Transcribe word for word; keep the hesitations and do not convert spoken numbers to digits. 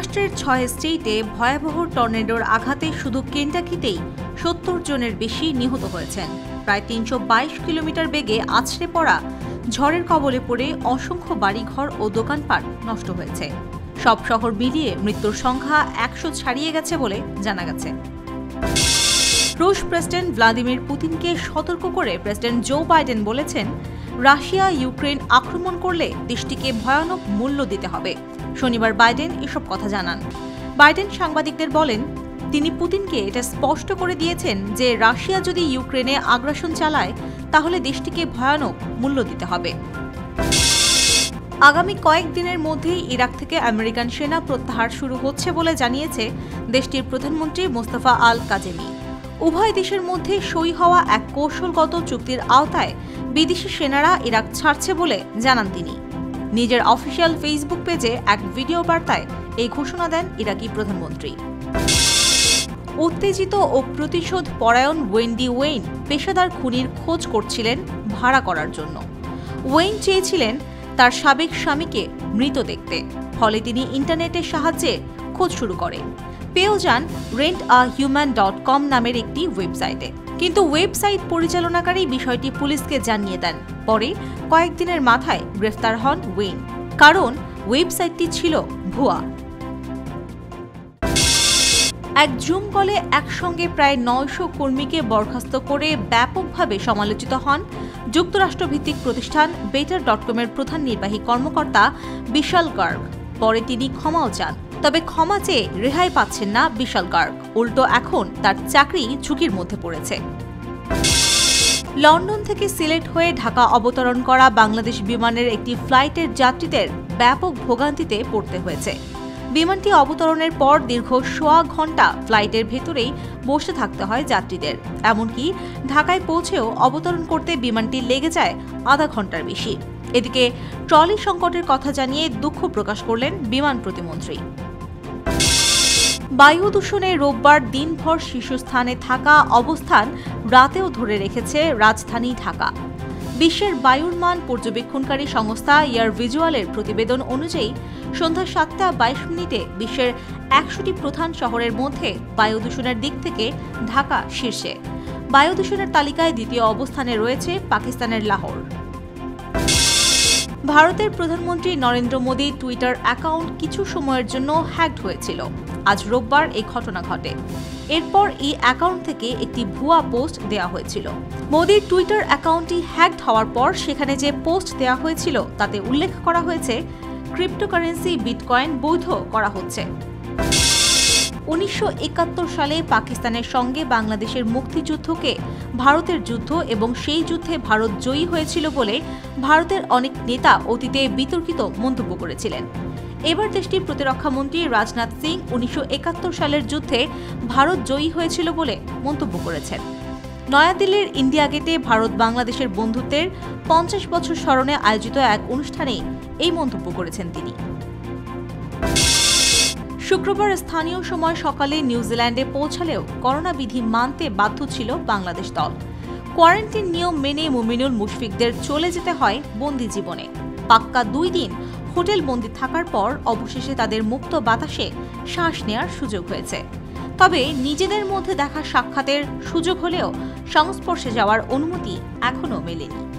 যুক্তরাষ্ট্রের ছয় স্টেটে ভয়াবহ টর্নেডোর আঘাতে শুধু কেন্টাকিতেই সত্তর জনের বেশি নিহত হয়েছেন। প্রায় তিনশো বাইশ কিলোমিটার বেগে আছড়ে পড়া ঝড়ের কবলে পড়ে অসংখ্য বাড়িঘর ও দোকানপাট নষ্ট হয়েছে। সব শহর মিলিয়ে মৃত্যুর সংখ্যা একশো ছাড়িয়ে গেছে বলে জানা গেছে। রুশ প্রেসিডেন্ট ভ্লাদিমির পুতিনকে সতর্ক করে প্রেসিডেন্ট জো বাইডেন বলেছেন, রাশিয়া ইউক্রেন আক্রমণ করলে দেশটিকে ভয়ানক মূল্য দিতে হবে। শনিবার বাইডেন এসব কথা জানান। বাইডেন সাংবাদিকদের বলেন, তিনি পুতিনকে এটা স্পষ্ট করে দিয়েছেন যে রাশিয়া যদি ইউক্রেনে আগ্রাসন চালায় তাহলে দেশটিকে ভয়ানক মূল্য দিতে হবে। আগামী কয়েকদিনের মধ্যেই ইরাক থেকে আমেরিকান সেনা প্রত্যাহার শুরু হচ্ছে বলে জানিয়েছে দেশটির প্রধানমন্ত্রী মোস্তফা আল কাজেমি। উভয় দেশের মধ্যে সই হওয়া এক কৌশলগত চুক্তির আওতায় বিদেশি সেনারা ইরাক ছাড়ছে বলে জানান তিনি। নিজের অফিসিয়াল ফেসবুক পেজে এক ভিডিও বার্তায় এই ঘোষণা দেন ইরাকি প্রধানমন্ত্রী। উত্তেজিত ও প্রতিশোধ পরায়ণ ওয়েন্ডি ওয়েইন পেশাদার খুনির খোঁজ করছিলেন ভাড়া করার জন্য। ওয়েইন চেয়েছিলেন তার সাবেক স্বামীকে মৃত দেখতে, ফলে তিনি ইন্টারনেটের সাহায্যে খোঁজ শুরু করেন। পেয়েও যান rent a human dot com নামের একটি ওয়েবসাইটে। কিন্তু ওয়েবসাইট পরিচালনাকারী বিষয়টি পুলিশকে জানিয়ে দেন। পরে কয়েকদিনের মাথায় গ্রেফতার হন ওয়েইন, কারণ ওয়েবসাইটটি ছিল ভুয়া। এক জুম কলে একসঙ্গে প্রায় নয়শো কর্মীকে বরখাস্ত করে ব্যাপকভাবে সমালোচিত হন যুক্তরাষ্ট্রভিত্তিক প্রতিষ্ঠান বেটার ডট কমের প্রধান নির্বাহী কর্মকর্তা বিশাল গার্গ। পরে তিনি ক্ষমাও চান, তবে ক্ষমা চেয়ে রেহাই পাচ্ছেন না বিশাল গার্গ। উল্টো এখন তার চাকরি ঝুঁকির মধ্যে পড়েছে। লন্ডন থেকে সিলেট হয়ে ঢাকা অবতরণ করা বাংলাদেশ বিমানের একটি ফ্লাইটের যাত্রীদের ব্যাপক ভোগান্তিতে পড়তে হয়েছে। বিমানটি অবতরণের পর দীর্ঘ সোয়া ঘণ্টা ফ্লাইটের ভেতরেই বসে থাকতে হয় যাত্রীদের। এমনকি ঢাকায় পৌঁছেও অবতরণ করতে বিমানটি লেগে যায় আধা ঘন্টার বেশি। এদিকে ট্রলি সংকটের কথা জানিয়ে দুঃখ প্রকাশ করলেন বিমান প্রতিমন্ত্রী। বায়ু দূষণে রোববার দিনভর শীর্ষস্থানে থাকা অবস্থান রাতেও ধরে রেখেছে রাজধানী ঢাকা। বিশ্বের বায়ুর মান পর্যবেক্ষণকারী সংস্থা এয়ার ভিজুয়ালের প্রতিবেদন অনুযায়ী সন্ধ্যা সাতটা বাইশ মিনিটে বিশ্বের একশোটি প্রধান শহরের মধ্যে বায়ু দূষণের দিক থেকে ঢাকা শীর্ষে। বায়ু দূষণের তালিকায় দ্বিতীয় অবস্থানে রয়েছে পাকিস্তানের লাহোর। ভারতের প্রধানমন্ত্রী নরেন্দ্র মোদী টুইটার অ্যাকাউন্ট কিছু সময়ের জন্য হ্যাকড হয়েছিল। আজ রোববার এই ঘটনা ঘটে। এরপর এই অ্যাকাউন্ট থেকে একটি ভুয়া পোস্ট দেওয়া হয়েছিল। মোদীর টুইটার অ্যাকাউন্টটি হ্যাকড হওয়ার পর সেখানে যে পোস্ট দেওয়া হয়েছিল তাতে উল্লেখ করা হয়েছে ক্রিপ্টোকারেন্সি বিটকয়েন বৈধ করা হচ্ছে। উনিশশো একাত্তর সালে পাকিস্তানের সঙ্গে বাংলাদেশের মুক্তিযুদ্ধকে ভারতের যুদ্ধ এবং সেই যুদ্ধে ভারত জয়ী হয়েছিল বলে ভারতের অনেক নেতা অতীতে বিতর্কিত মন্তব্য করেছিলেন। এবার দেশটির প্রতিরক্ষামন্ত্রী রাজনাথ সিং উনিশশো একাত্তর সালের যুদ্ধে ভারত জয়ী হয়েছিল বলে মন্তব্য করেছেন। নয়াদিল্লির ইন্ডিয়া গেটে ভারত বাংলাদেশের বন্ধুত্বের পঞ্চাশ বছর স্মরণে আয়োজিত এক অনুষ্ঠানে এই মন্তব্য করেছেন তিনি। শুক্রবার স্থানীয় সময় সকালে নিউজিল্যান্ডে পৌঁছালেও করোনা বিধি মানতে বাধ্য ছিল বাংলাদেশ দল। কোয়ারেন্টিন নিয়ম মেনে মুমিনুল মুশফিকদের চলে যেতে হয় বন্দি জীবনে। পাক্কা দুই দিন হোটেল বন্দি থাকার পর অবশেষে তাদের মুক্ত বাতাসে শ্বাস নেওয়ার সুযোগ হয়েছে। তবে নিজেদের মধ্যে দেখা সাক্ষাতের সুযোগ হলেও সংস্পর্শে যাওয়ার অনুমতি এখনও মেলেনি।